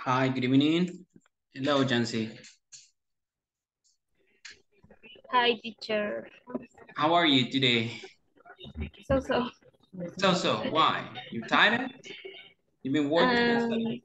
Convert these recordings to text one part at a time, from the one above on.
Hi, good evening. Hello, Jancy. Hi, teacher. How are you today? So. So, why? You tired? You've been working and stuff? Um,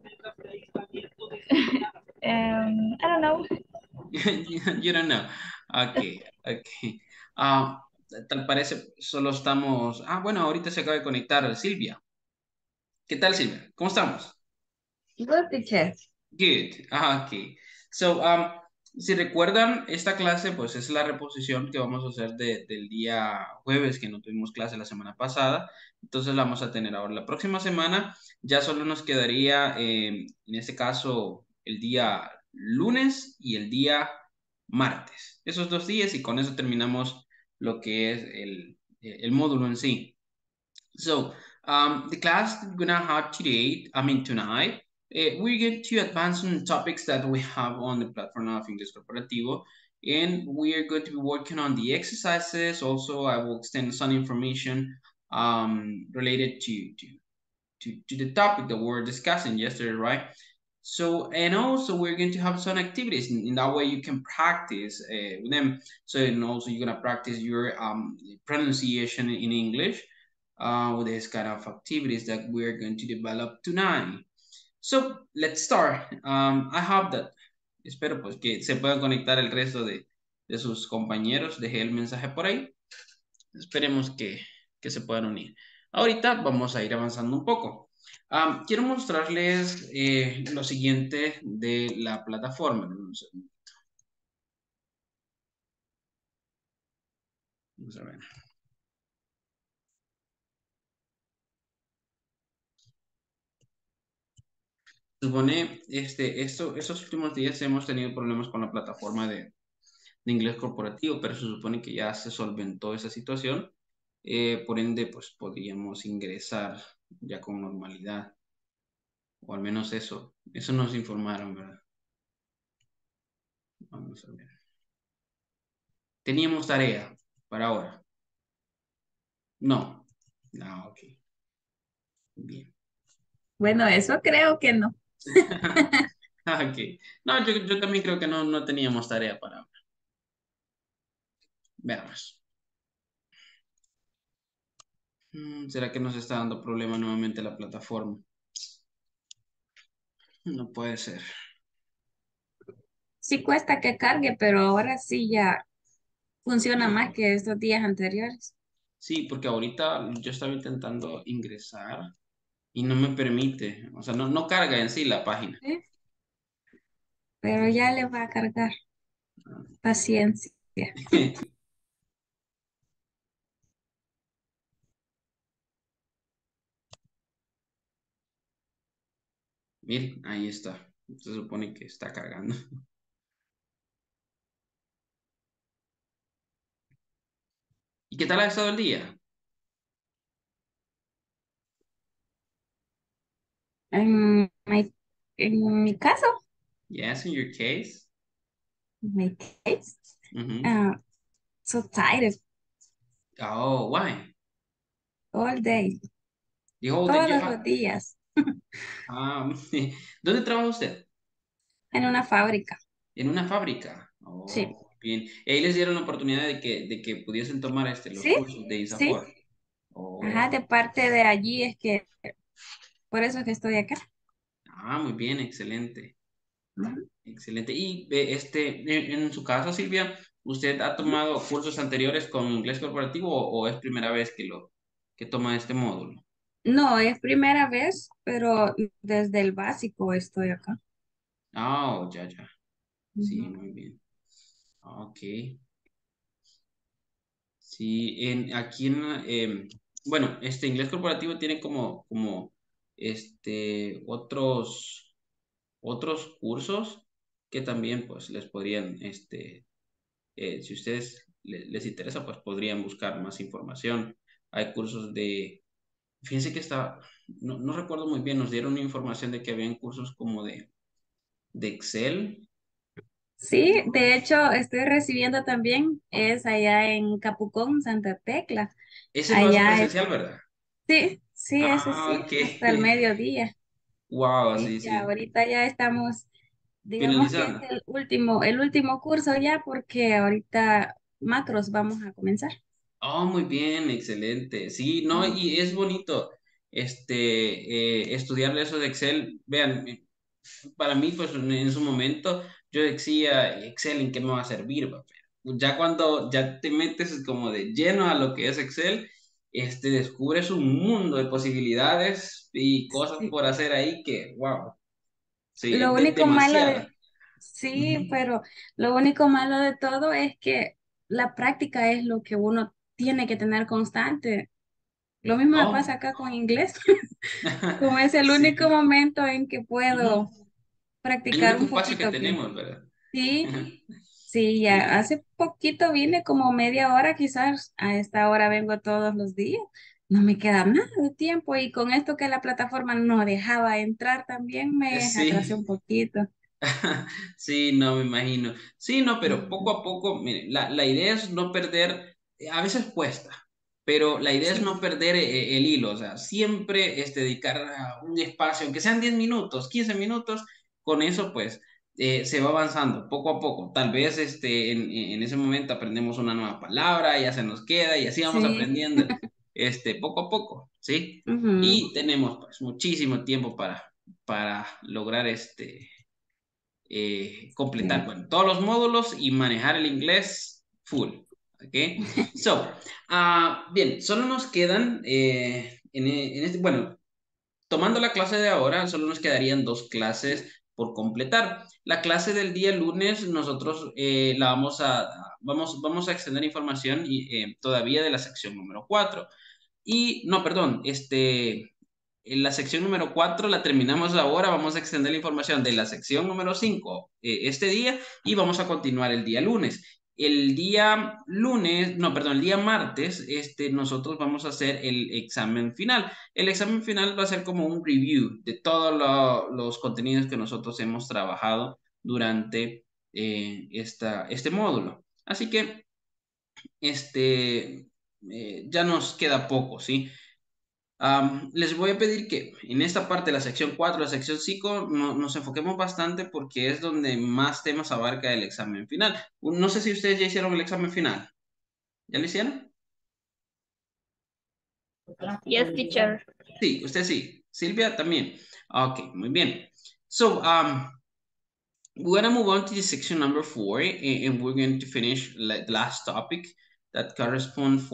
I don't know. You don't know. Okay. Ah, tal parece solo estamos. Bueno, ahorita se acaba de conectar Silvia. ¿Qué tal, Silvia? ¿Cómo estamos? Good, teacher. Good. Ok. So, si recuerdan, esta clase, pues es la reposición que vamos a hacer del día jueves, que no tuvimos clase la semana pasada. Entonces la vamos a tener ahora. La próxima semana ya solo nos quedaría, en este caso, el día lunes y el día martes. Esos 2 días y con eso terminamos lo que es el módulo en sí. So, the class we're gonna have today, tonight, we're going to advance on topics that we have on the platform of English Corporativo, and we are going to be working on the exercises. Also, I will extend some information related to the topic that we were discussing yesterday, right? So, and also we're going to have some activities. In that way, you can practice with them. So, and also you're gonna practice your pronunciation in English with this kind of activities that we're going to develop tonight. So, let's start. I hope that, espero pues que se puedan conectar el resto de sus compañeros. Dejé el mensaje por ahí. Esperemos que se puedan unir. Ahorita vamos a ir avanzando un poco. Quiero mostrarles lo siguiente de la plataforma. Vamos a ver. Supone, estos últimos días hemos tenido problemas con la plataforma de inglés corporativo, pero se supone que ya se solventó esa situación. Por ende, pues podríamos ingresar ya con normalidad, o al menos eso nos informaron, ¿verdad? Vamos a ver. Teníamos tarea para ahora. No. Ah, ok. Bien. Bueno, eso creo que no. Ok. No, yo también creo que no teníamos tarea para ahora. Veamos. ¿Será que nos está dando problema nuevamente la plataforma? No puede ser. Sí cuesta que cargue, pero ahora sí ya funciona Sí, más que estos días anteriores. sí, porque ahorita yo estaba intentando ingresar y no me permite. O sea, no carga en sí la página. ¿Sí? Pero ya le va a cargar. Paciencia. Miren, ahí está. Se supone que está cargando. ¿Y qué tal ha estado el día? En mi caso, Yes, in your case. my case, Mhm. uh, so tired Oh, why? all day, The whole day. todos los días, Ah, ¿dónde trabaja usted? en una fábrica. En una fábrica. Sí, Oh, bien. Y ahí les dieron la oportunidad de que pudiesen tomar los sí, cursos de sí. ISAFOR. Ajá, Oh, de parte de allí es que, por eso es que estoy acá. muy bien, excelente. Ujú, Excelente. Y en su caso, Silvia, ¿usted ha ujú. tomado cursos anteriores con inglés corporativo o es primera vez que toma este módulo? No, es primera vez, pero desde el básico estoy acá. Ya. Sí, Ujú. muy bien. Ok. Sí, bueno, este inglés corporativo tiene como otros cursos que también pues les podrían, si ustedes les interesa, pues podrían buscar más información. Hay cursos fíjense que no recuerdo muy bien, nos dieron una información de que habían cursos como de Excel. Sí, de hecho estoy recibiendo también, es allá en Capucón, Santa Tecla. Ese lo hace Allá es, presencial, ¿verdad? sí, sí, ese Ah, sí, ok. hasta el mediodía. Wow, Sí, sí, ya sí. ahorita ya estamos, digamos que es Finalizando. el último curso ya porque ahorita macros vamos a comenzar. Oh, muy bien, excelente. Sí, no, y es Ujú. bonito estudiar eso de Excel. Vean, para mí, pues en su momento, yo decía, Excel, ¿en qué me va a servir? Va?". Pero ya cuando ya te metes como de lleno a lo que es Excel, descubres un mundo de posibilidades y cosas Sí. por hacer ahí que, wow, sí, Lo único malo demasiado. de, sí, Ujú. pero lo único malo de todo es que la práctica es lo que uno tiene que tener constante. Lo mismo me pasa Oh, acá con inglés, como es el único sí. momento en que Ujú. puedo El practicar único un espacio que poquito bien. tenemos, ¿verdad? Sí, sí, ya Sí. hace poquito vine como media hora quizás, a esta hora vengo todos los días. No me queda nada de tiempo y con esto que la plataforma no dejaba entrar también me atrasé un Sí. poquito. Sí, no me imagino. Sí, no, pero poco Ujú. a poco, miren, la idea es no perder, a veces cuesta, pero la idea es Sí, no perder el hilo, o sea, siempre dedicar un espacio, aunque sean 10 minutos, 15 minutos, con eso pues se va avanzando poco a poco. Tal vez en ese momento aprendemos una nueva palabra, ya se nos queda y así vamos sí. aprendiendo poco a poco, ¿sí? Ujú. Y tenemos pues muchísimo tiempo para lograr completar, Sí. bueno, todos los módulos y manejar el inglés full. ¿Ok? So, bien, solo nos quedan, bueno, tomando la clase de ahora, solo nos quedarían dos clases por completar. La clase del día lunes, nosotros la vamos a extender información todavía de la sección número 4. Y no, perdón, en la sección número 4 la terminamos ahora, vamos a extender la información de la sección número 5 este día y vamos a continuar el día lunes. El día lunes, no, perdón, el día martes, nosotros vamos a hacer el examen final. El examen final va a ser como un review de todos los contenidos que nosotros hemos trabajado durante este módulo. Así que ya nos queda poco, ¿sí? Les voy a pedir que en esta parte de la sección 4, la sección 5, nos enfoquemos bastante porque es donde más temas abarca el examen final. No sé si ustedes ya hicieron el examen final. ¿Ya lo hicieron? Yes, teacher. Sí, usted sí. Silvia también. Ok, muy bien. So, we're gonna move on to the section number 4, and we're going to finish the last topic that corresponds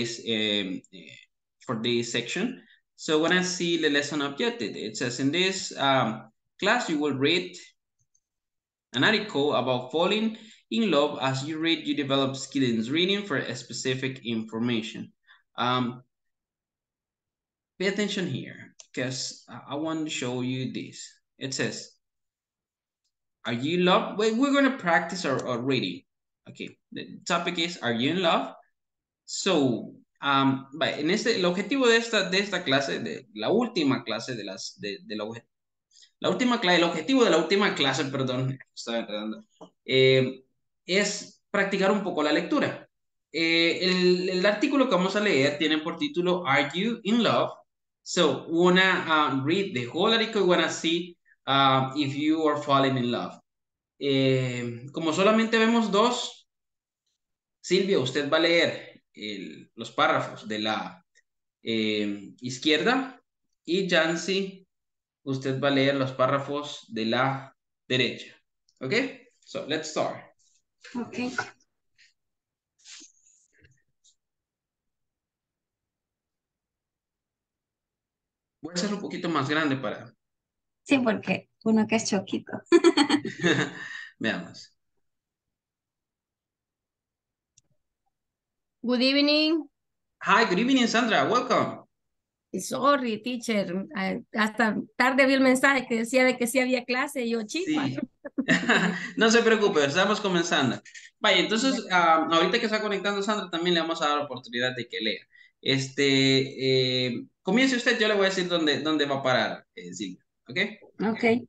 for this section. So when I see the lesson objective, it says in this class you will read an article about falling in love. As you read, you develop skill in reading for a specific information. Um, Pay attention here because I want to show you this. It says, "Are you in love?" Wait, we're going to practice our reading. Okay, the topic is, "Are you in love?" So, el objetivo de esta clase, de la última clase el objetivo de la última clase, perdón, estaba enredando, es practicar un poco la lectura. El artículo que vamos a leer tiene por título Are You in Love? So, wanna read the whole article, wanna see if you are falling in love. Como solamente vemos dos, Silvia, usted va a leer los párrafos de la izquierda y Jancy, usted va a leer los párrafos de la derecha. ¿Ok? So, let's start. Ok. Voy a hacerlo un poquito más grande para... Sí, porque uno que es choquito. Veamos. Good evening. Hi, good evening, Sandra. Welcome. Sorry, teacher. Hasta tarde vi el mensaje que decía de que sí había clase y yo, chiva. Sí. No se preocupe, estamos comenzando. Vaya, entonces, ahorita que está conectando Sandra, también le vamos a dar la oportunidad de que lea. Comience usted, yo le voy a decir dónde va a parar, Silvia. ¿Ok? Ok.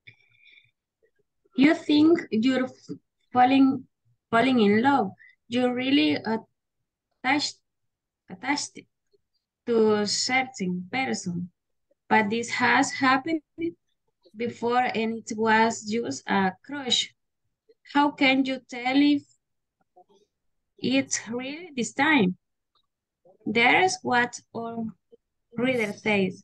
You think you're falling falling in love. You're really attached attached to certain person. but this has happened before and it was just a crush. How can you tell if it's really this time? There's what our reader says.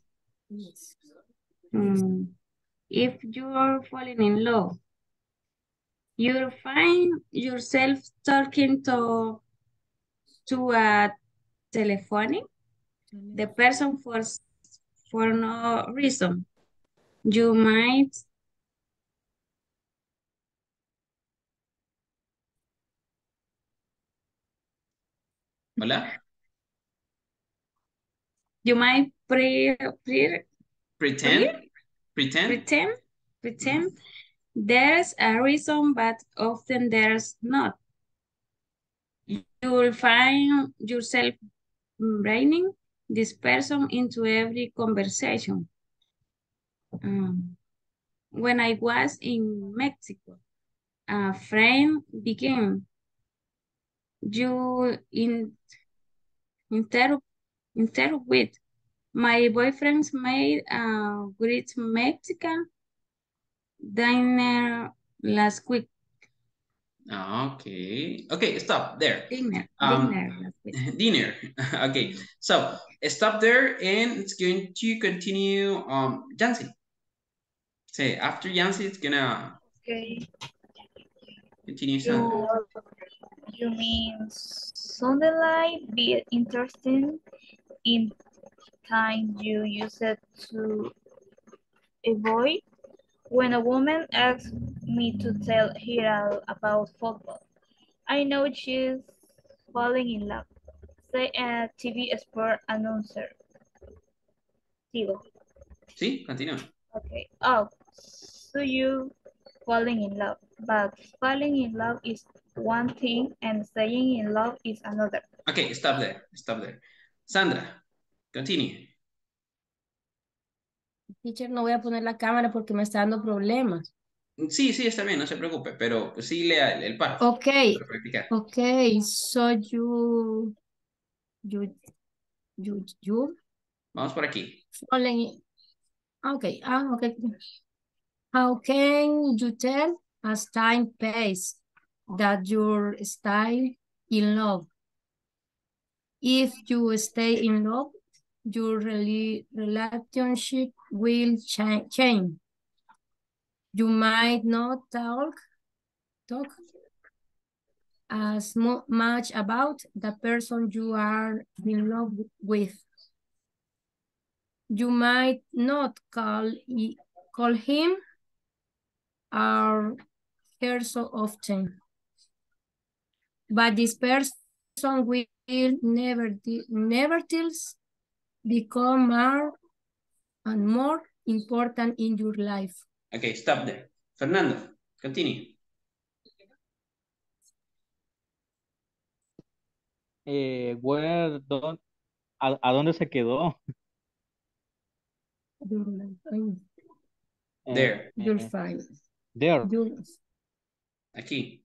Hmm. If you're falling in love, you find yourself talking to a telephone, the person for no reason. You might Hola. you might Pretend. Pretend. pretend pretend there's a reason, but often there's not. You will find yourself bringing this person into every conversation. Um, when I was in Mexico, a friend began, you inter with my boyfriend's made a great Mexican dinner last week. Okay. Okay, stop there. Dinner last week. Dinner. Okay. So stop there and it's going to continue Jancy. Say after Jancy it's gonna Okay. continue Sandra. You mean something like be interesting in time you use it to avoid. When a woman asks me to tell her about football, I know she's falling in love. Say a TV sport announcer. Sigo. Sí, continúa. Okay. Oh, so you falling in love. But falling in love is one thing and staying in love is another. Okay, stop there. Stop there. Sandra, continue. Teacher, no voy a poner la cámara porque me está dando problemas. Sí, sí, está bien, no se preocupe, pero sí lea el párrafo Okay, para practicar. okay, so you Vamos por aquí. falling, okay, okay. How can you tell as time passes that you're still in love? If you stay in love, your relationship will change. You might not talk as much about the person you are in love with. You might not call him or her so often, but this person will never become more and more important in your life. Okay, stop there. Fernando, continue. ¿A dónde se quedó? There. You're fine. There. Aquí.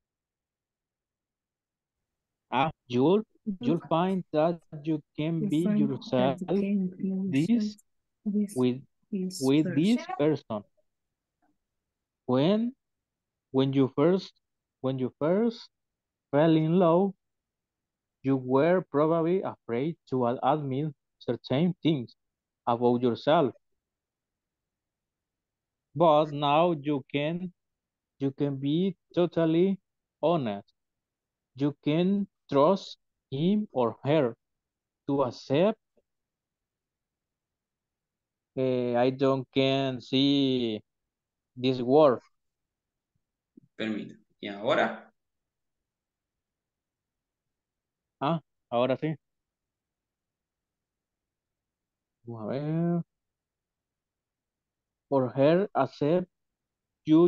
You'll find that you can be yourself this with this person. When you first fell in love, you were probably afraid to admit certain things about yourself. But now you can be totally honest. You can trust him or her to accept. I don't can see this word. Permítame. Y ahora. Ahora sí. A ver. For her accept you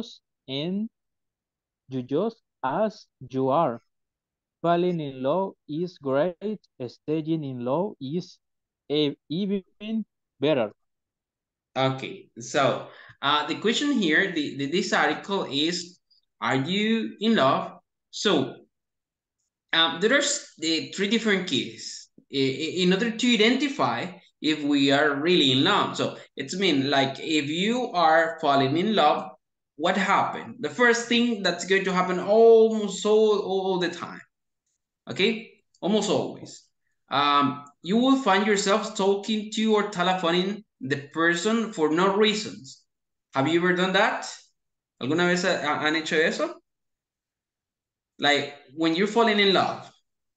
just as you are. Falling in love is great. Staying in love is even better. Okay, so the question here, this article is, are you in love? So there's the three different keys. In order to identify if we are really in love. So it's mean like if you are falling in love, what happened? The first thing that's going to happen almost all the time, okay? Almost always. You will find yourself talking to or telephoning the person for no reasons. Have you ever done that? ¿Alguna vez han hecho eso? Like when you're falling in love,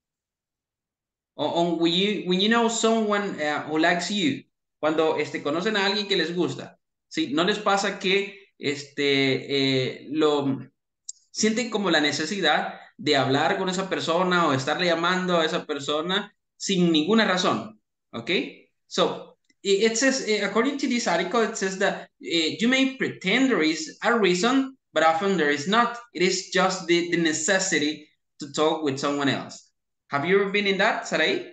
o when you know someone who likes you, cuando conocen a alguien que les gusta, ¿sí? ¿No les pasa que lo sienten como la necesidad de hablar con esa persona o estarle llamando a esa persona sin ninguna razón? Okay? So it says, according to this article, it says that you may pretend there is a reason, but often there is not. It is just the necessity to talk with someone else. Have you ever been in that, Sarai?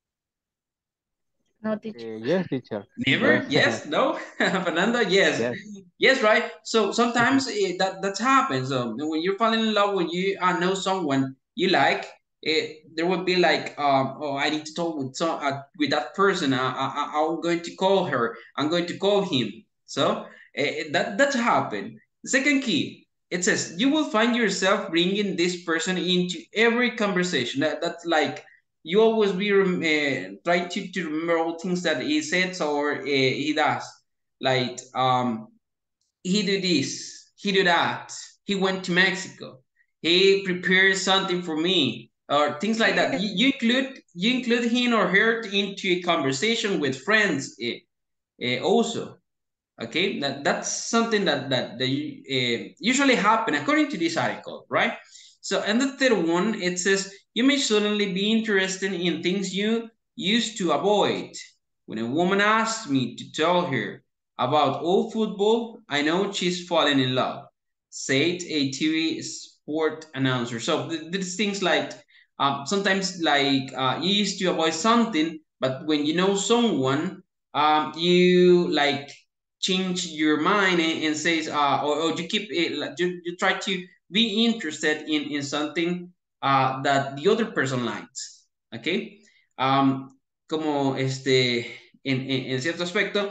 No, teacher. Yes, teacher. Never? Yes? No? Fernando? Yes. Yes. Yes, right? So sometimes that happens. When you're falling in love, when you know someone you like, there would be like, oh, I need to talk with that person. I'm going to call her. I'm going to call him. So that's happened. The second key, it says you will find yourself bringing this person into every conversation. That's like you always be try to remember all things that he says or he does. Like he do this, he do that, he went to Mexico, he prepared something for me, or things like that. You include him or her into a conversation with friends also. Okay, that's something that usually happen according to this article, right? So, and the third one, it says you may suddenly be interested in things you used to avoid. When a woman asks me to tell her about old football, I know she's fallen in love, said a TV sport announcer. So these things like sometimes like you used to avoid something, but when you know someone, you like change your mind and says or you keep it like, you try to be interested in something that the other person likes, okay. Como en cierto aspecto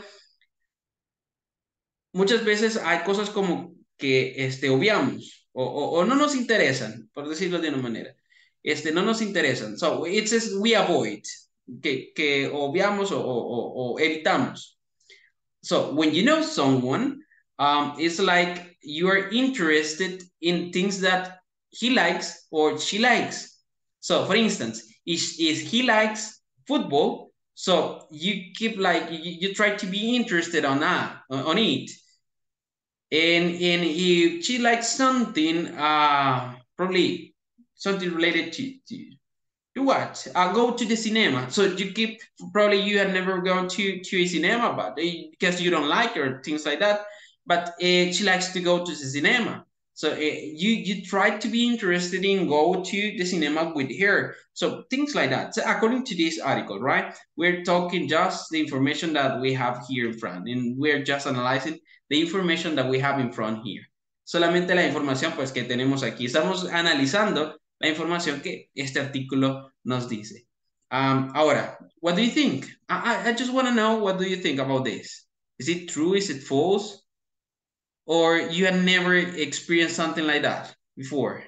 muchas veces hay cosas como que obviamos o no nos interesan, por decirlo de una manera. No nos interesan. So it says we avoid, que obviamos o evitamos. So when you know someone, it's like you are interested in things that he likes or she likes. So for instance, if he likes football, so you keep like you try to be interested on that on it. And if she likes something, probably something related to what? Go to the cinema. So you keep probably you have never gone to a cinema, but because you don't like her, things like that. But she likes to go to the cinema. So you try to be interested in go to the cinema with her. So things like that. So according to this article, right? We're talking just the information that we have here in front, and we're just analyzing the information that we have in front here. Solamente la información pues que tenemos aquí. Estamos analizando la información que este artículo nos dice. Ahora, what do you think? I just want to know, what do you think about this? Is it true? Is it false? Or you had never experienced something like that before?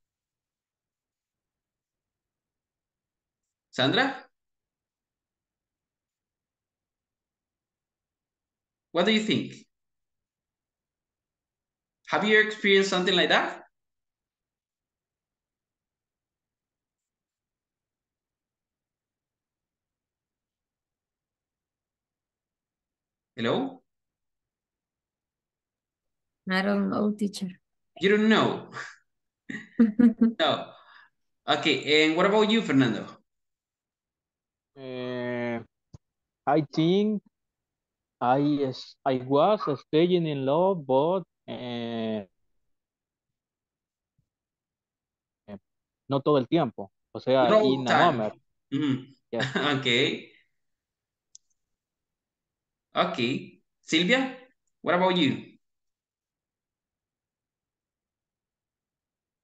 Sandra? What do you think? Have you experienced something like that? Hello? I don't know, teacher. You don't know? No. Okay, and what about you, Fernando? I think I was staying in love, but no todo el tiempo. O sea, Not all in the a time. moment. Yes. Okay. Okay. Silvia, what about you?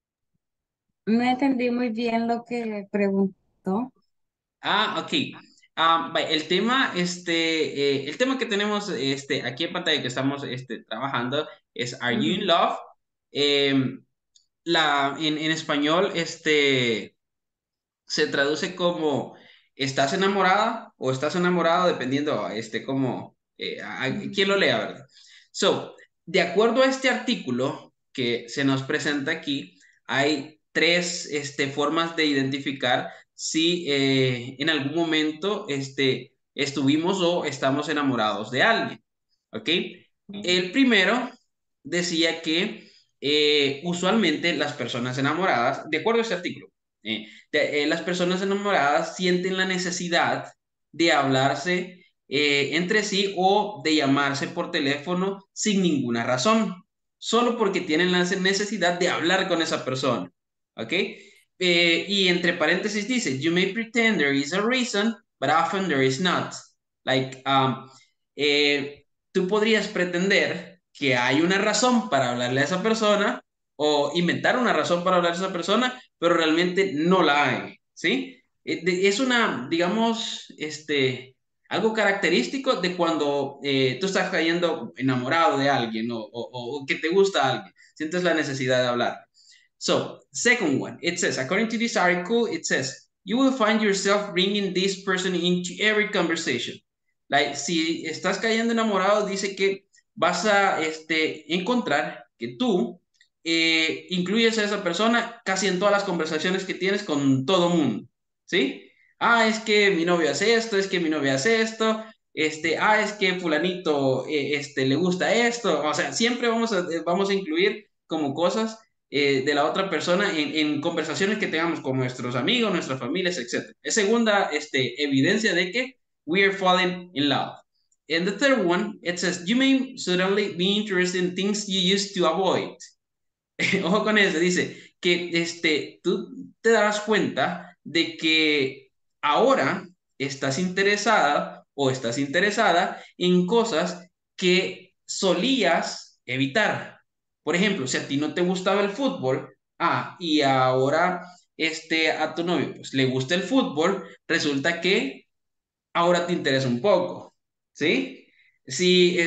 No entendí muy bien lo que preguntó. Okay. El tema que tenemos aquí en pantalla que estamos trabajando es Are You in Ujú. Love? Em, en español se traduce como ¿estás enamorada o estás enamorado? Dependiendo como quién lo lea, ¿verdad? So, de acuerdo a este artículo que se nos presenta aquí, hay tres formas de identificar si en algún momento estuvimos o estamos enamorados de alguien. ¿Ok? El primero decía que usualmente las personas enamoradas, de acuerdo a este artículo, las personas enamoradas sienten la necesidad de hablarse entre sí o de llamarse por teléfono sin ninguna razón, solo porque tienen la necesidad de hablar con esa persona. ¿Ok? Y entre paréntesis dice, you may pretend there is a reason, but often there is not. Like, tú podrías pretender que hay una razón para hablarle a esa persona o inventar una razón para hablar a esa persona, pero realmente no la hay, ¿sí? Es una, digamos, algo característico de cuando tú estás cayendo enamorado de alguien o que te gusta alguien, sientes la necesidad de hablar. So, second one, it says, according to this article, it says, you will find yourself bringing this person into every conversation. Like, si estás cayendo enamorado, dice que vas a encontrar que tú incluyes a esa persona casi en todas las conversaciones que tienes con todo mundo, ¿sí? Ah, es que mi novio hace esto, es que mi novia hace esto, es que fulanito le gusta esto, o sea, siempre vamos a incluir como cosas de la otra persona en conversaciones que tengamos con nuestros amigos, nuestras familias, etc. Es segunda evidencia de que we are falling in love. And the third one, it says, you may suddenly be interested in things you used to avoid. Ojo con eso, dice que tú te das cuenta de que ahora estás interesada o estás interesada en cosas que solías evitar. Por ejemplo, si a ti no te gustaba el fútbol, y ahora a tu novio pues le gusta el fútbol, resulta que ahora te interesa un poco, ¿sí? Si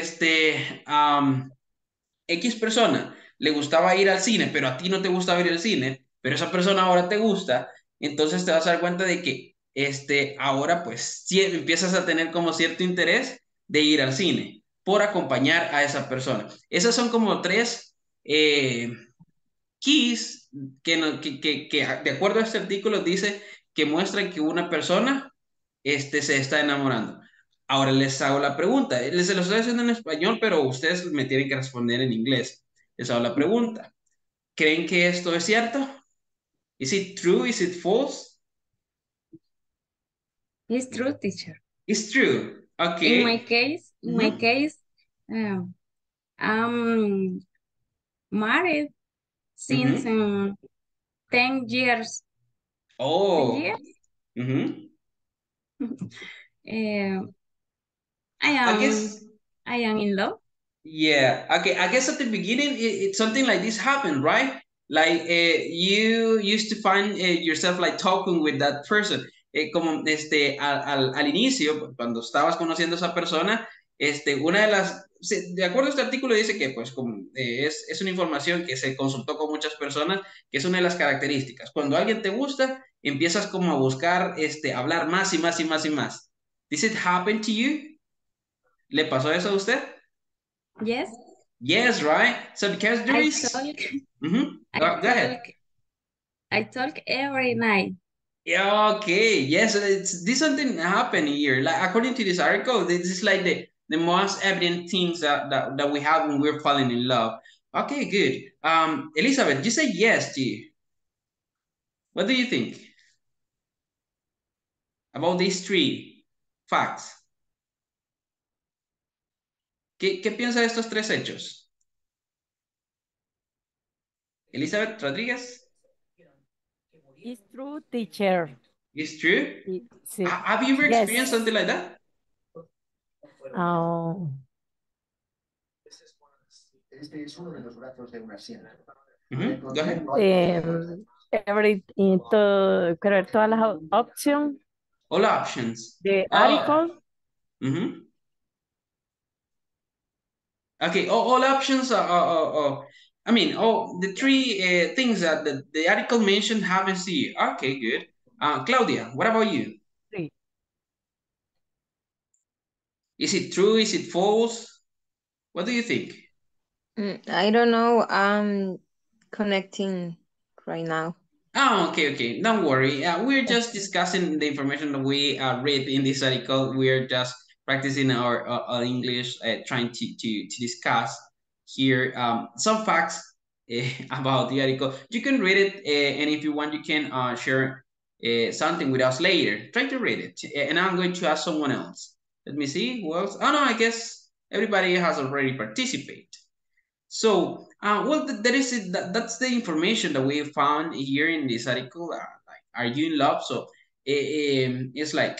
X persona le gustaba ir al cine, pero a ti no te gustaba ir al cine, pero esa persona ahora te gusta, entonces te vas a dar cuenta de que ahora pues sí, empiezas a tener como cierto interés de ir al cine por acompañar a esa persona. Esas son como tres keys que, que de acuerdo a este artículo dice que muestran que una persona se está enamorando. Ahora les hago la pregunta. Se lo estoy haciendo en español, pero ustedes me tienen que responder en inglés. Les hago la pregunta. ¿Creen que esto es cierto? Is it true? Is it false? It's true, teacher. It's true. In my Okay. case, um, I'm married since Ujú. 10 years. 10 Oh. years? Ujú. Uh, I I am guess. I am in love. Yeah. Okay. I guess at the beginning, something like this happened, right? Like you used to find yourself like talking with that person. Como al inicio, cuando estabas conociendo a esa persona, una de las, de acuerdo a este artículo dice que pues como es una información que se consultó con muchas personas, que es una de las características. Cuando alguien te gusta, empiezas como a buscar, hablar más y más y más y más. Does it happen to you? ¿Le pasó eso a usted? Yes, Yes, right. So because there I is, talk Mhm. I Go ahead. talk I talk every night. Yeah, okay. Yes, this something happened here. Like according to this article, this is like the most evident things that we have when we're falling in love. Okay, good. Elizabeth, you say yes, G. What do you think about these three facts? ¿Qué piensa de estos tres hechos? Elizabeth Rodriguez, It's true, teacher. is true? Sí. Have you ever Yes. experienced something like that? Oh, Go ahead. every, todas las opciones All options. The Oh. article, Mhm. Okay, all options I mean, all the three things that the article mentioned happen to you. Okay, good. Claudia, what about you? three. Is it true? Is it false? What do you think? I don't know. I'm connecting right now. Oh, okay, okay. Don't worry. We're just discussing the information that we read in this article. We're just practicing our English, trying to discuss here some facts about the article. You can read it, and if you want, you can share something with us later. Try to read it, and I'm going to ask someone else. Let me see who else. Oh no, I guess everybody has already participated. So, well, that is it. That's the information that we found here in this article. Like, are you in love? So, it's like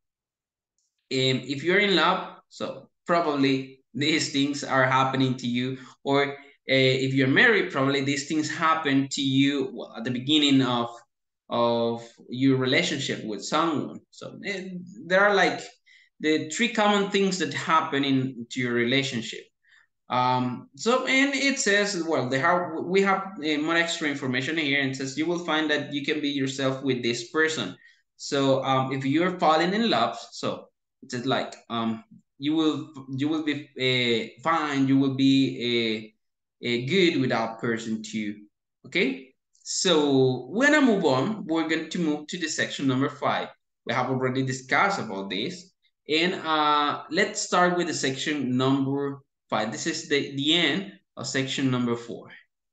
if you're in love, so probably these things are happening to you, or if you're married, probably these things happen to you well, at the beginning of your relationship with someone. So, there are like the three common things that happen into your relationship. So and it says well we have more extra information here and it says you will find that you can be yourself with this person. So if you're falling in love, so it's just like you will be fine, you will be good with that person too. Okay, so when I move on, we're going to move to the section number 5. We have already discussed about this, and let's start with the section number 5. This is the end of section number 4.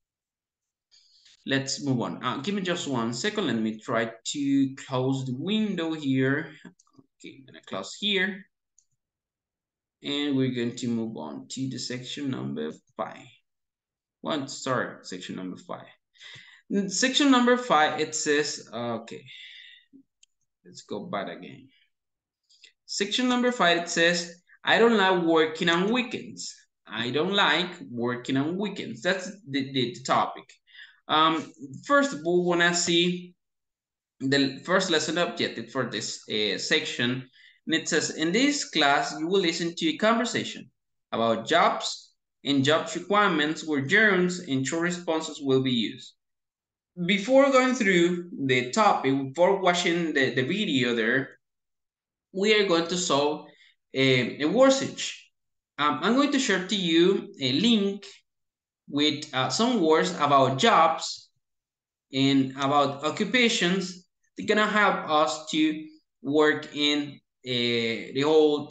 Let's move on. Give me just 1 second. Let me try to close the window here. Okay, I'm gonna close here. And we're going to move on to the section number 5. Sorry, section number 5. In section number 5, it says, okay, let's go back again. Section number 5, it says, I don't like working on weekends. I don't like working on weekends. That's the topic. First of all, we want to see the first lesson objective for this section. And it says, in this class, you will listen to a conversation about jobs and jobs requirements where gerunds and short responses will be used. Before going through the topic, before watching the video there, we are going to solve a word search. I'm going to share to you a link with some words about jobs and about occupations. They're gonna help us to work in the whole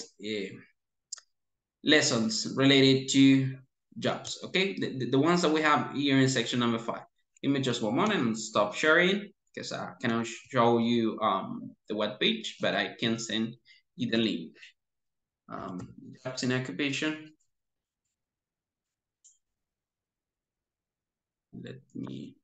lessons related to jobs. Okay, the ones that we have here in section number 5. Give me just 1 moment and stop sharing because I cannot show you the web page, but I can send you the link. Jobs in occupation. Let me.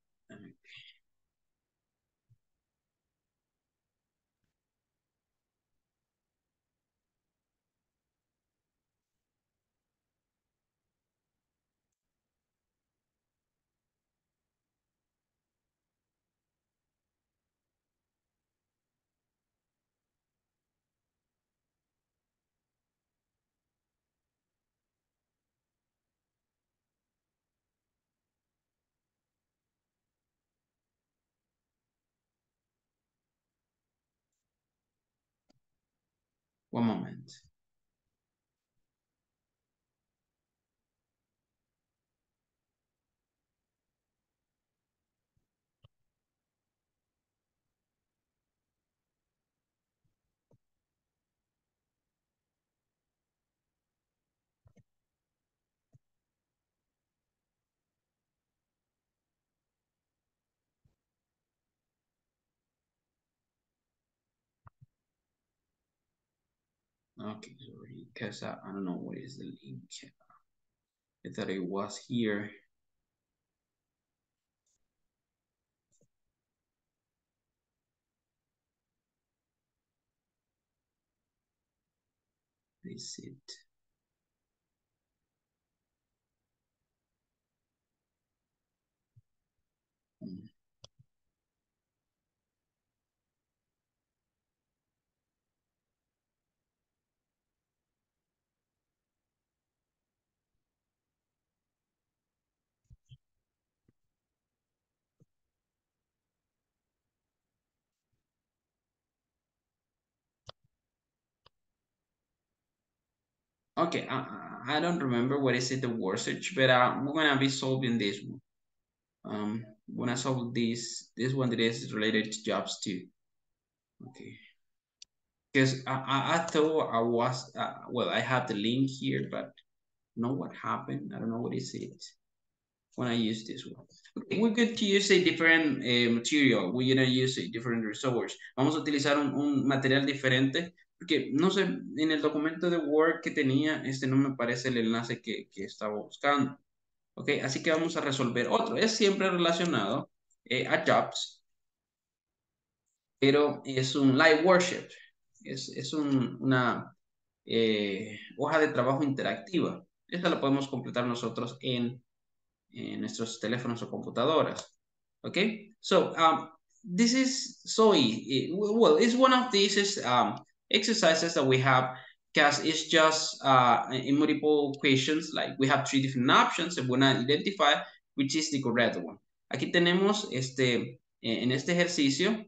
One moment. Okay, sorry, because I don't know what is the link. I thought it was here. Is it? Okay, I don't remember what is it, the word search, but we're gonna be solving this one. We're gonna solve this one that is related to jobs too. Okay. Because I thought I was, well, I have the link here, but know what happened. I don't know what is it when I use this one. Okay, we're going to use a different material. We're going to use a different resource. Vamos a utilizar un material diferente porque no sé, en el documento de Word que tenía, no me parece el enlace que estaba buscando. Ok, así que vamos a resolver otro. Es siempre relacionado a jobs, pero es un live workshop. Es una hoja de trabajo interactiva. Esta la podemos completar nosotros en nuestros teléfonos o computadoras. Okay, so this is so easy. Well, it's one of these exercises that we have because it's just in multiple questions. Like we have 3 different options and we're going to identify which is the correct one. Aquí tenemos en este ejercicio,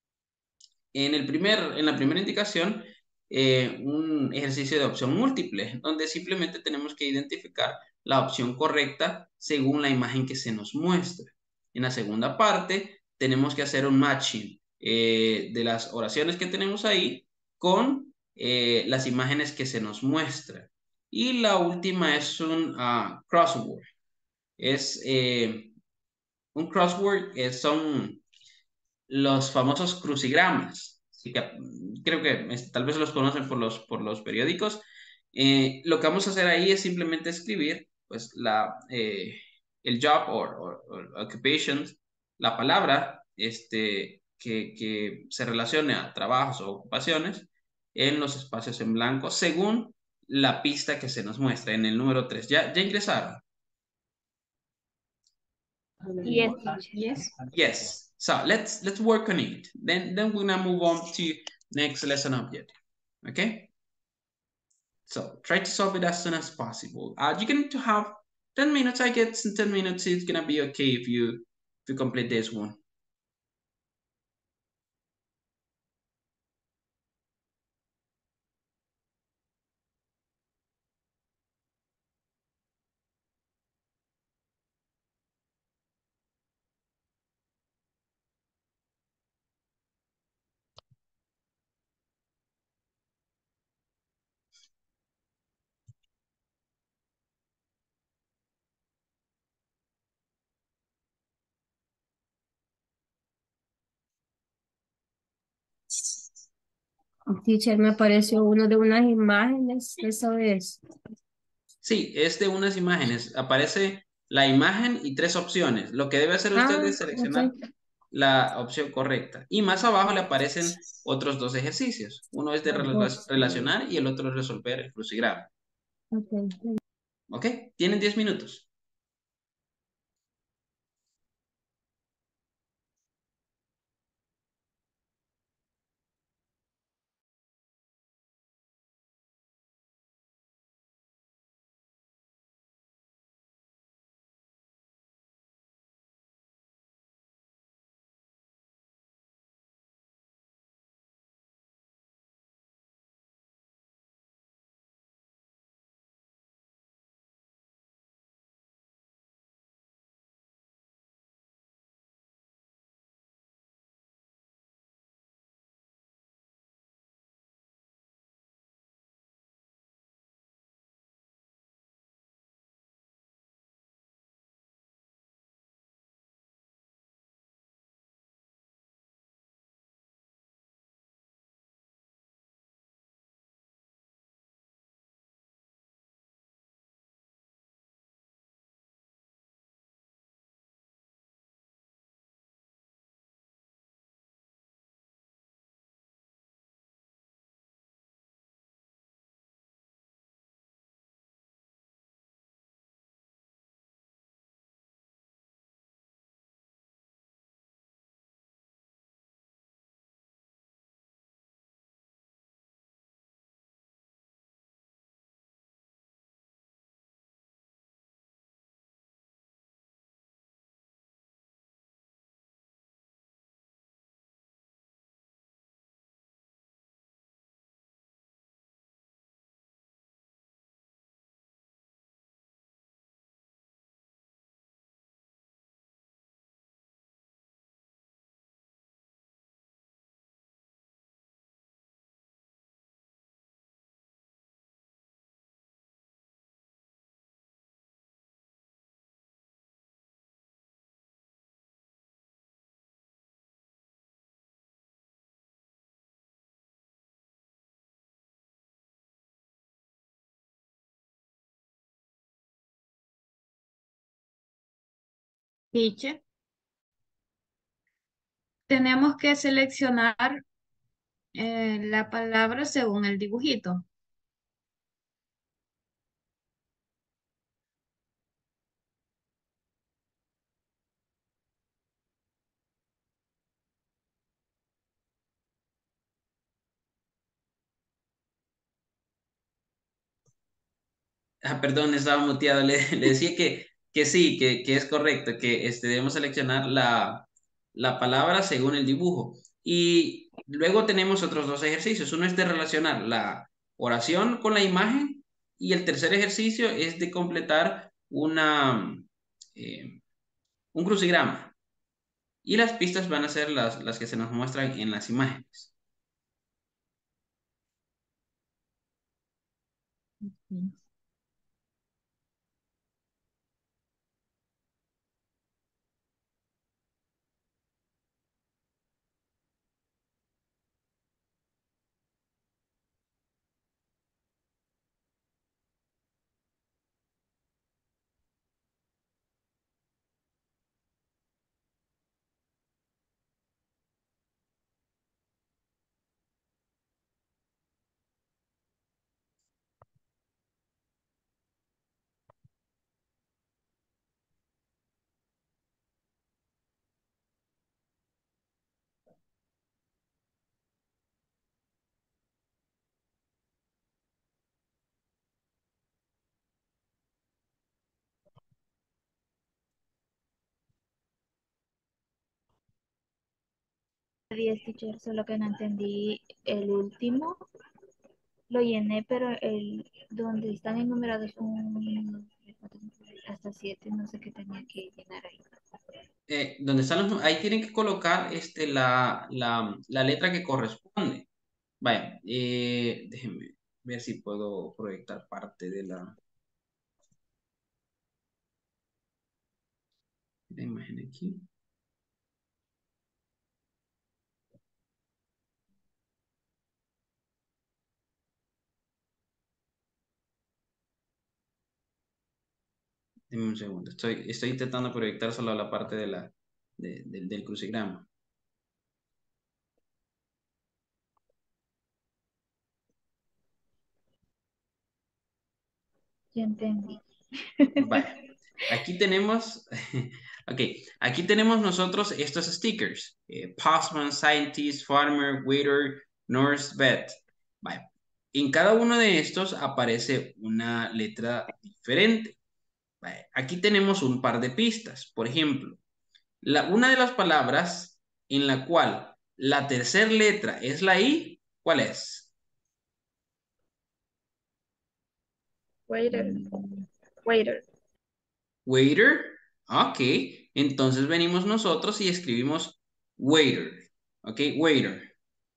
en la primera indicación, un ejercicio de opción múltiple, donde simplemente tenemos que identificar la opción correcta según la imagen que se nos muestra. En la segunda parte, tenemos que hacer un matching de las oraciones que tenemos ahí con las imágenes que se nos muestran. Y la última es un crossword. Un crossword son los famosos crucigramas. Así que, creo que tal vez los conocen por los periódicos. Lo que vamos a hacer ahí es simplemente escribir pues, el job o occupation, la palabra que se relacione a trabajos o ocupaciones en los espacios en blanco según la pista que se nos muestra en el número 3. ¿Ya ingresaron? Yes, teacher. Yes. Yes. So let's work on it. Then we're gonna move on to next lesson object. Okay. So try to solve it as soon as possible. You're going to have 10 minutes. I guess in 10 minutes it's gonna be okay if you complete this one. Teacher, me apareció uno de unas imágenes, eso es. Sí, es de unas imágenes. Aparece la imagen y 3 opciones. Lo que debe hacer usted es seleccionar Ok. la opción correcta. Y más abajo le aparecen otros 2 ejercicios. Uno es de relacionar y el otro es resolver el crucigrama. Ok. ¿Ok? Tienen 10 minutos. Teacher. Tenemos que seleccionar la palabra según el dibujito. Perdón, estaba muteado. Le decía que sí, que es correcto, que debemos seleccionar la palabra según el dibujo. Y luego tenemos otros dos ejercicios. Uno es de relacionar la oración con la imagen y el tercer ejercicio es de completar eh, un crucigrama. Y las pistas van a ser las que se nos muestran en las imágenes. Teacher, solo que no entendí el último. Lo llené, pero el donde están enumerados 1, 2, 3, 4, 5, hasta 7, no sé qué tenía que llenar ahí. Donde están ahí tienen que colocar la letra que corresponde. Vaya, déjenme ver si puedo proyectar parte de la imagen aquí. Deme un segundo. Estoy intentando proyectar solo la parte del crucigrama. Ya entendí. Vaya, aquí tenemos, ok, aquí tenemos nosotros estos stickers. Postman, Scientist, Farmer, Waiter, Nurse, Vet. Vaya, en cada uno de estos aparece una letra diferente. Vaya, aquí tenemos un par de pistas. Por ejemplo, una de las palabras en la cual la tercera letra es la I, ¿cuál es? Waiter. Waiter. Waiter. Ok, entonces venimos nosotros y escribimos waiter. Ok, waiter.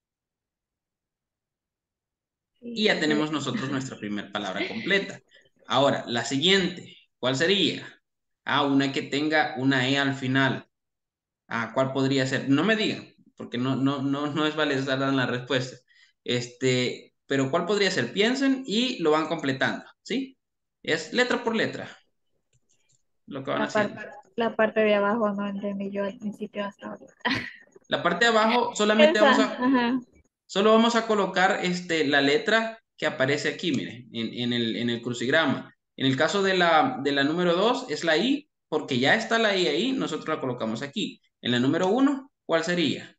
Y ya tenemos nosotros nuestra primera palabra completa. Ahora, la siguiente, ¿cuál sería? Una que tenga una E al final. ¿Cuál podría ser? No me digan, porque no es válido dar la respuesta. Pero ¿cuál podría ser? Piensen y lo van completando, ¿sí? Es letra por letra lo que van haciendo. La parte de abajo no entendí yo al principio hasta ahora. La parte de abajo solamente Ajá. solo vamos a colocar la letra que aparece aquí, miren, en el crucigrama. En el caso de la número 2 es la I, porque ya está la I ahí, nosotros la colocamos aquí. En la número 1, ¿cuál sería?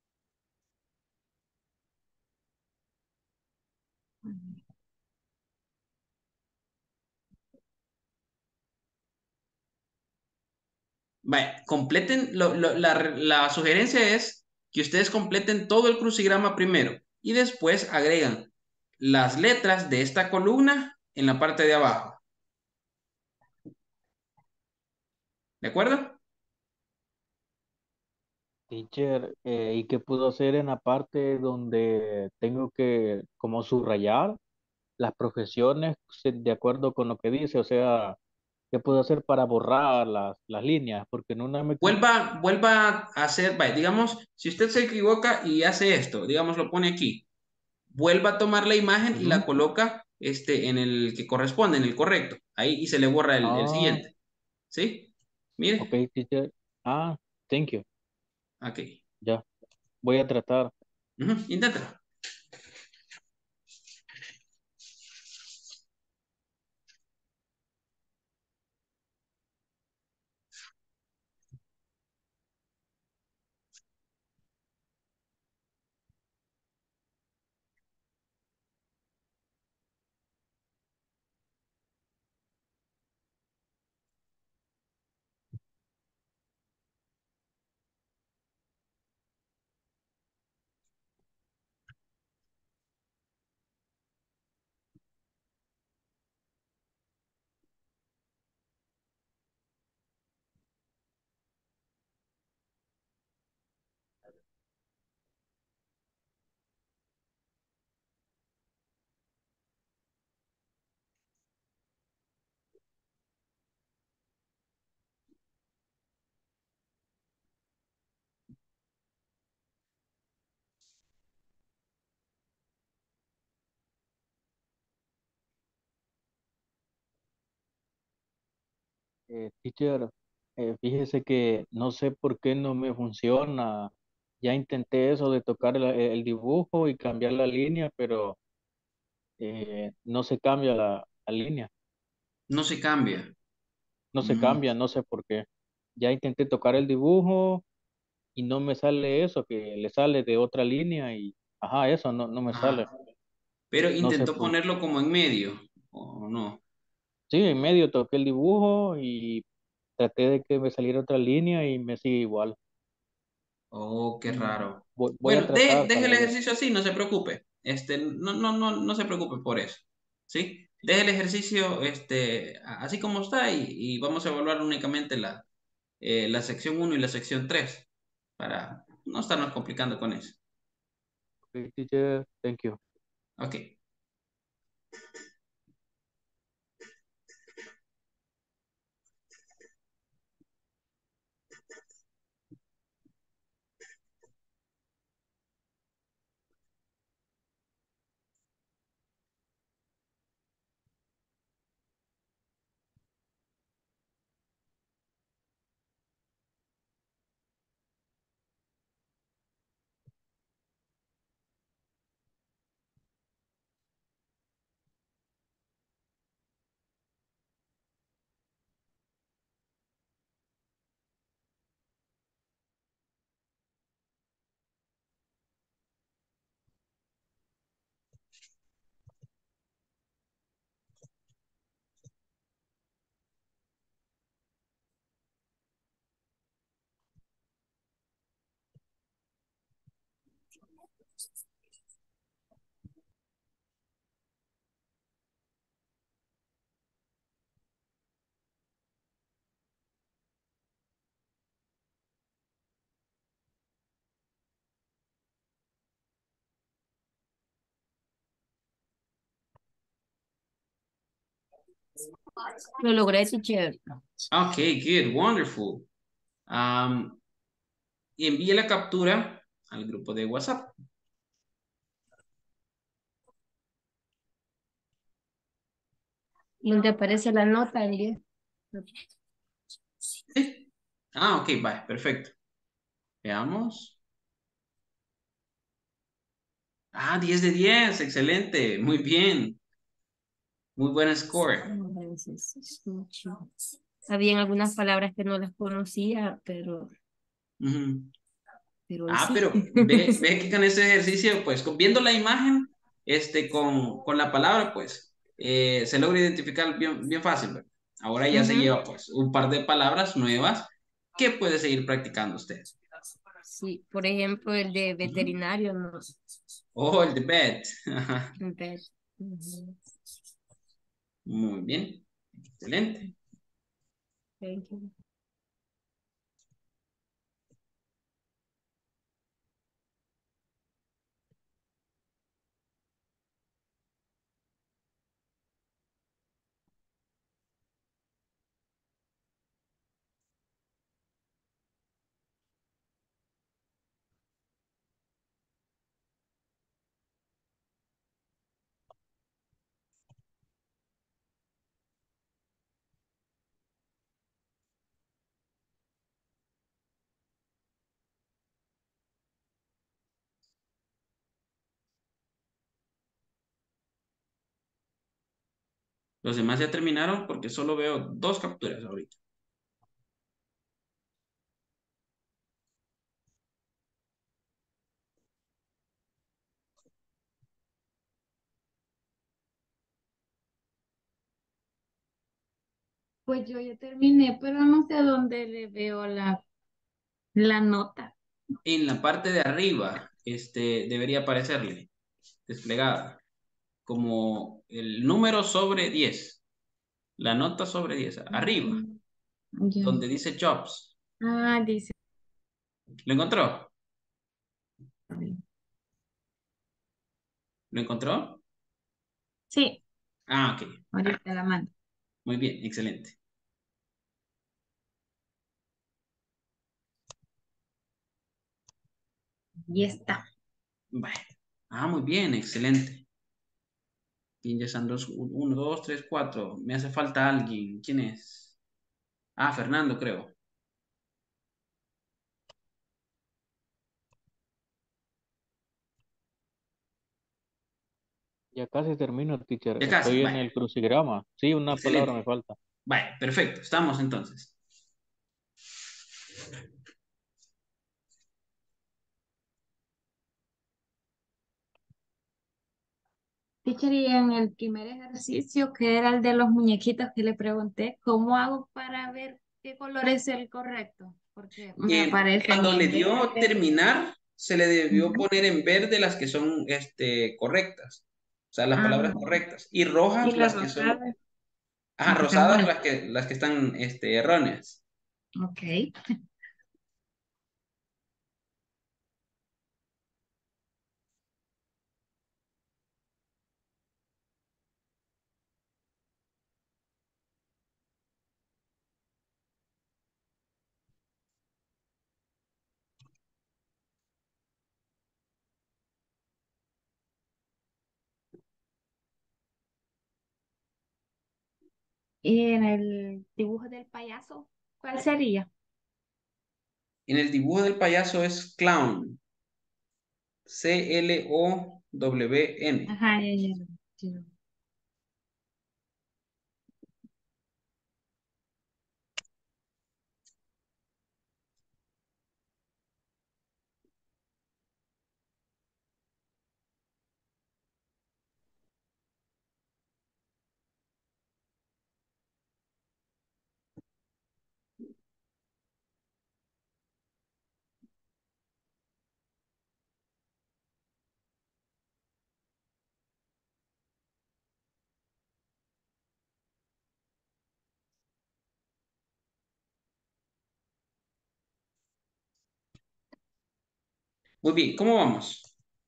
Vaya, completen, la sugerencia es que ustedes completen todo el crucigrama primero y después agregan las letras de esta columna en la parte de abajo. ¿De acuerdo? Teacher, ¿y qué puedo hacer en la parte donde tengo que como subrayar las profesiones de acuerdo con lo que dice? O sea, ¿qué puedo hacer para borrar las líneas? Porque en una me... Vuelva a hacer, vaya, digamos, si usted se equivoca y hace esto, digamos, lo pone aquí, vuelva a tomar la imagen y la Ujú. coloca en el que corresponde, en el correcto, ahí y se le borra el Ah, siguiente, ¿sí? Ok, Mire, teacher. Ah, thank you. aquí. Ya, voy a tratar. Ujú, inténtalo. Teacher, fíjese que no sé por qué no me funciona. Ya intenté eso de tocar el dibujo y cambiar la línea, pero no se cambia la línea. No se cambia. No se Mm, cambia, no sé por qué. Ya intenté tocar el dibujo y no me sale eso, que le sale de otra línea y, ajá, eso no me sale. ah, pero No sé intentó por qué. ponerlo como en medio, ¿o no? Sí, en medio toqué el dibujo y traté de que me saliera otra línea y me sigue igual. Oh, qué raro. Voy a Bueno, tratar deje para el ver. ejercicio así, no se preocupe. No se preocupe por eso. ¿Sí? Deje el ejercicio, así como está y vamos a evaluar únicamente la sección uno y la sección 3 para no estarnos complicando con eso. Ok, teacher, thank you. Ok. Lo logré, teacher. Ok, good, wonderful. Um, y envíe la captura al grupo de WhatsApp. Y donde aparece la nota, el 10. ¿Sí? Ah, ok, vale, perfecto. Veamos. Ah, 10 de 10, excelente, muy bien, muy buen score. Habían algunas palabras que no las conocía, Ujú. pero hoy Ah, sí. pero ve que con ese ejercicio, pues viendo la imagen, con la palabra, pues se logra identificar bien, bien fácil, ¿verdad? Ahora ya se Ujú. lleva pues un par de palabras nuevas que puede seguir practicando usted. Sí, por ejemplo, el de Ujú. veterinario, no. Oh, el de bed. Vet. Ujú. Muy bien, excelente. Thank you. Los demás ya terminaron porque solo veo 2 capturas ahorita. Pues yo ya terminé, pero no sé dónde le veo la nota. En la parte de arriba, debería aparecerle desplegada como el número sobre 10, la nota sobre 10, arriba, Mm, ya. donde dice Jobs. Ah, dice. ¿Lo encontró? ¿Lo encontró? Sí, Ah, ok. ahorita la mando. Muy bien, excelente. Y está. Vale. Ah, muy bien, excelente. Y ya están 1, 2, 3, 4. Me hace falta alguien. ¿Quién es? Ah, Fernando, creo. Ya casi termino, teacher. Ya casi, Estoy en vale. el crucigrama. Sí, una palabra me Excelente. falta. Vale, perfecto. Estamos entonces. Teacher, y en el primer ejercicio, que era el de los muñequitos que le pregunté, ¿cómo hago para ver qué color es el correcto? Porque me aparecen Cuando le en dio verde. terminar, se le debió Ujú. poner en verde las que son correctas. O sea, las Ah, palabras correctas. Y y rojas las las que son, rosadas, ajá, las que están rosadas mal. las que están erróneas. Ok. Y en el dibujo del payaso, ¿cuál sería? En el dibujo del payaso es clown. Clown. Ajá, ya. Muy bien, ¿cómo vamos?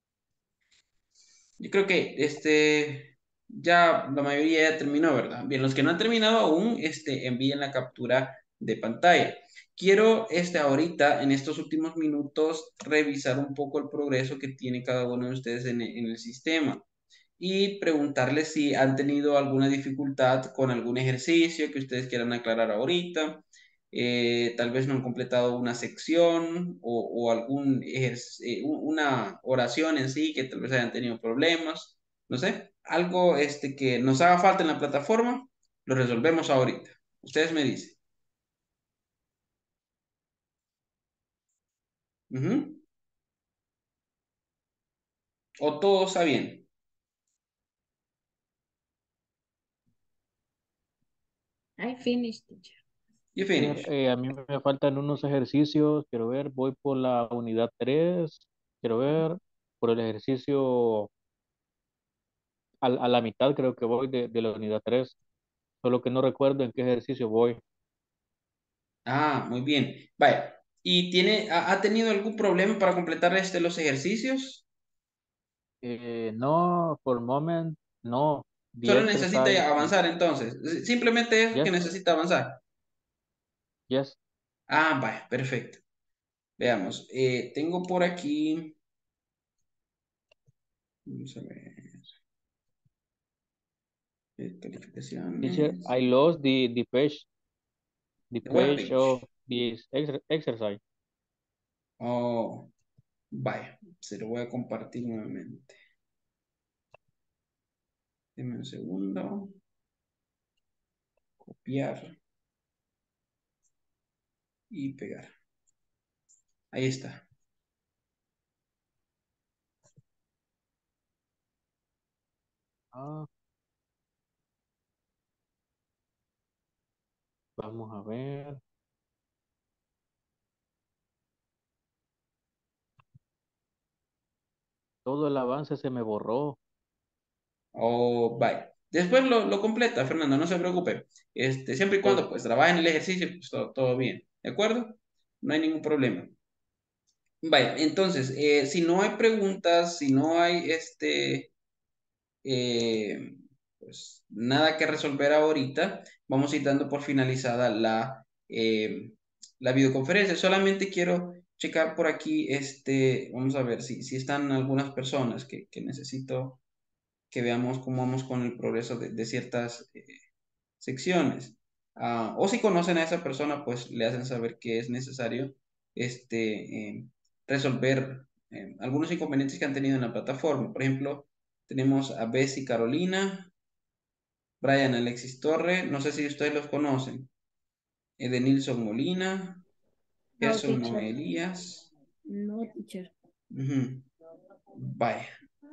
Yo creo que ya la mayoría ya terminó, ¿verdad? Bien, los que no han terminado aún, envíen la captura de pantalla. Quiero ahorita, en estos últimos minutos, revisar un poco el progreso que tiene cada uno de ustedes en el sistema y preguntarles si han tenido alguna dificultad con algún ejercicio que ustedes quieran aclarar ahorita. Tal vez no han completado una sección o una oración en sí que tal vez hayan tenido problemas. No sé, algo que nos haga falta en la plataforma, lo resolvemos ahorita. Ustedes me dicen. Ujú. O todo está bien. I finished, teacher. You Teacher, finish. a mí me faltan unos ejercicios. Quiero ver, voy por la unidad 3. Quiero ver por el ejercicio a la mitad, creo que voy de la unidad 3. Solo que no recuerdo en qué ejercicio voy. Ah, muy bien. Vaya. ¿Y ha tenido algún problema para completar los ejercicios? No, for moment, no. The Solo necesita exercise, avanzar entonces. Simplemente eso que yes, necesita avanzar. yes. Ah, vaya, perfecto. Veamos. Tengo por aquí. Vamos a ver. Teacher, Calificaciones. I lost the The web page of page. this exercise. Oh, vaya. Se lo voy a compartir nuevamente. Deme un segundo. Copiar y pegar. Ahí está. Ah, vamos a ver. Todo el avance se me borró. Oh, bye. Después lo completa, Fernando, no se preocupe. Siempre y Ok. cuando pues trabaje en el ejercicio, pues todo bien. ¿De acuerdo? No hay ningún problema. Vaya, entonces, si no hay preguntas, si no hay eh, pues nada que resolver ahorita, vamos a ir dando por finalizada la videoconferencia. Solamente quiero checar por aquí, vamos a ver si están algunas personas que necesito que veamos cómo vamos con el progreso de ciertas secciones. O si conocen a esa persona, pues le hacen saber que es necesario resolver algunos inconvenientes que han tenido en la plataforma. Por ejemplo, tenemos a Bessie Carolina, Brian Alexis Torre, no sé si ustedes los conocen, Edenilson Molina, No, Gerson teacher. Noé Elías. No, teacher. Ujú. Vaya,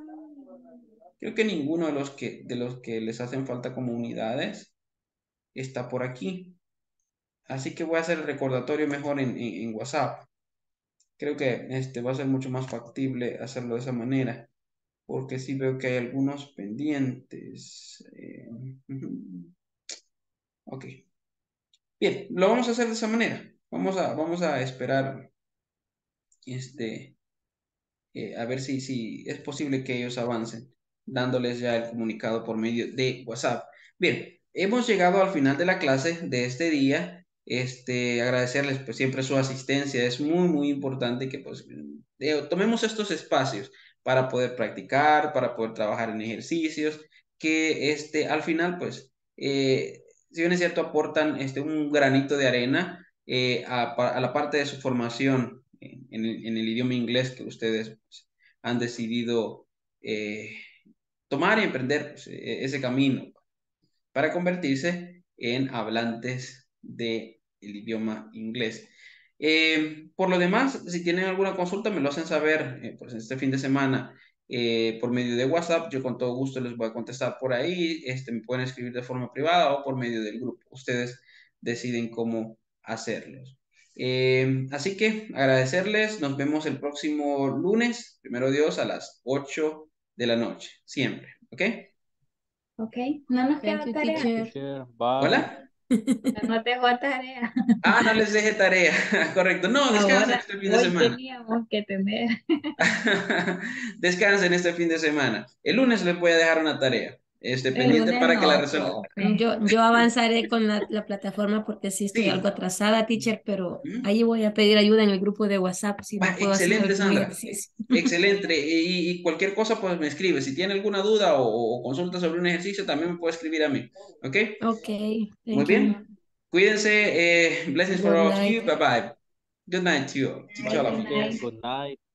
creo que ninguno de los que les hacen falta comunidades está por aquí. Así que voy a hacer el recordatorio mejor en WhatsApp. Creo que va a ser mucho más factible hacerlo de esa manera, porque sí veo que hay algunos pendientes. Ujú. Ok. Bien, lo vamos a hacer de esa manera. Vamos a esperar este, a ver si es posible que ellos avancen, dándoles ya el comunicado por medio de WhatsApp. Bien, hemos llegado al final de la clase de este día. Agradecerles pues siempre su asistencia. Es muy importante que pues tomemos estos espacios para poder practicar, para poder trabajar en ejercicios, que al final pues, si bien es cierto, aportan un granito de arena a la parte de su formación en el idioma inglés que ustedes pues, han decidido tomar y emprender pues, ese camino para convertirse en hablantes del idioma inglés. Por lo demás, si tienen alguna consulta, me lo hacen saber pues este fin de semana por medio de WhatsApp. Yo con todo gusto les voy a contestar por ahí. Me pueden escribir de forma privada o por medio del grupo. Ustedes deciden cómo hacerlos. Así que agradecerles. Nos vemos el próximo lunes, primero Dios, a las 8 de la noche. Siempre. ¿Ok? Ok, no nos Thank queda you, tarea. teacher. Teacher, bye. ¿Hola? No nos dejó tarea. No les deje tarea. Correcto. No, descansen Ahora, este fin de hoy semana. teníamos que tener. Descansen este fin de semana. El lunes les voy a dejar una tarea. El Pendiente lunes para que la no, resuelvan. profe. Yo avanzaré con la plataforma porque sí estoy algo Sí. atrasada, teacher, pero ¿Mm? ahí voy a pedir ayuda en el grupo de WhatsApp si Va, no puedo hacer excelente, algún Sandra. ejercicio. Excelente. Y cualquier cosa, pues me escribe. Si tiene alguna duda o consulta sobre un ejercicio, también me puede escribir a mí. ¿Ok? Ok, Muy thank you. bien. Cuídense. Blessings for Good all of you. night. Bye bye. Good night to you. To Bye, all of Good you. teacher. night. Good night.